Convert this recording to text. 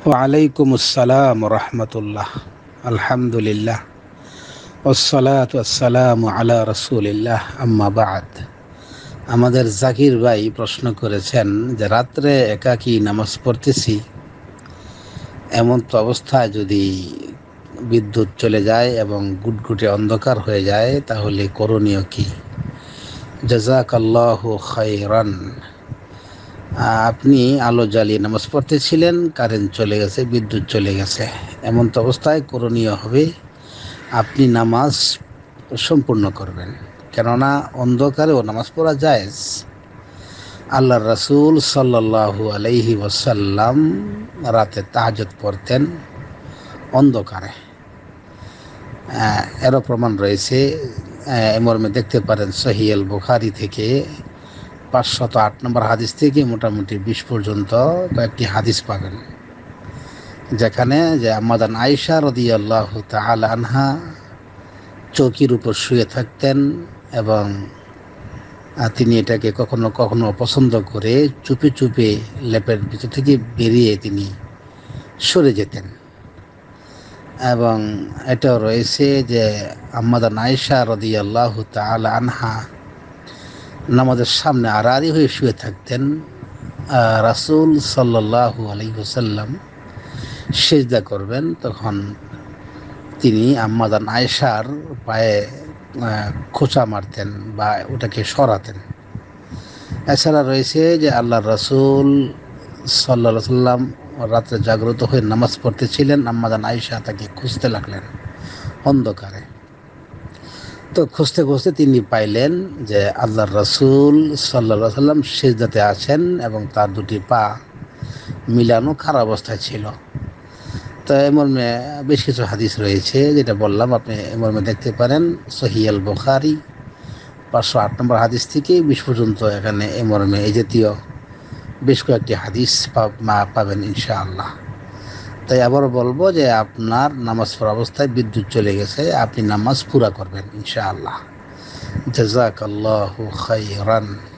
ওয়ালাইকুম আসসালাম রহমতুল্লাহ। আলহামদুলিল্লাহ ওয়াসসালাতু ওয়াসসালামু আলা রাসূলিল্লাহ, আম্মা বাদ। আমাদের জাকির ভাই প্রশ্ন করেছেন যে রাত্রে একাকী নামাজ পড়তেছি, এমন তো অবস্থায় যদি বিদ্যুৎ চলে যায় এবং গুটগুটে অন্ধকার হয়ে যায় তাহলে করণীয় কি? জাযাকাল্লাহু খায়রান। আপনি আলো জ্বালিয়ে নামাজ পড়তেছিলেন, কারেন্ট চলে গেছে, বিদ্যুৎ চলে গেছে। এমন তো অবস্থায় করণীয় হবে আপনি নামাজ সম্পূর্ণ করবেন, কেননা অন্ধকারেও নামাজ পড়া জায়েজ। আল্লাহর রাসূল সাল্লাল্লাহু আলাইহি ওয়াসাল্লাম রাতে তাহাজ্জুদ পড়তেন অন্ধকারে। এরও প্রমাণ রয়েছে। মর্মে দেখতে পারেন সহিহ আল বুখারী থেকে 508 নম্বর হাদিস থেকে মোটামুটি 20 পর্যন্ত কয়েকটি হাদিস পাবেন, যেখানে যে আম্মাজান আয়েশা রাদিয়াল্লাহু তাআলা আনহা চৌকির উপর শুয়ে থাকতেন এবং তিনি এটাকে কখনো কখনো অপছন্দ করে চুপে চুপে লেপের ভিতর থেকে বেরিয়ে তিনি সরে যেতেন। এবং এটাও রয়েছে যে আম্মাজান আয়েশা রাদিয়াল্লাহু তাআলা আনহা নামাজের সামনে আড়াআড়ি হয়ে শুয়ে থাকতেন। রাসূল সাল্লাল্লাহু আলাইহি ওয়াসাল্লাম সিজদা করবেন, তখন তিনি আম্মাজান আয়েশার পায়ে খোঁচা মারতেন বা ওটাকে সরাতেন। এছাড়া রয়েছে যে আল্লাহর রাসূল সাল্লাল্লাহু আলাইহি সাল্লাম রাত্রে জাগ্রত হয়ে নামাজ পড়তেছিলেন, আম্মাজান আয়েশা তাকে খুঁজতে লাগলেন অন্ধকারে। তো খুঁজতে খুঁজতে তিনি পাইলেন যে আল্লাহর রাসূল সাল্লাল্লাহু আলাইহি সাল্লাম সিজদাতে আছেন এবং তার দুটি পা মিলানো খারাপ অবস্থায় ছিল। তো মর্মে বেশ কিছু হাদিস রয়েছে, যেটা বললাম আপনি মর্মে দেখতে পারেন সহিহ আল বুখারী 508 নম্বর হাদিস থেকে 20 পর্যন্ত। এখানে মর্মে এই জাতীয় বেশ কয়েকটি হাদিস পাবেন ইনশাআল্লাহ। তাই আবারও বলবো যে আপনার নামাজ পড়া অবস্থায় বিদ্যুৎ চলে গেছে, আপনি নামাজ পুরা করবেন ইনশাআল্লাহ। জাযাকাল্লাহু খায়রান।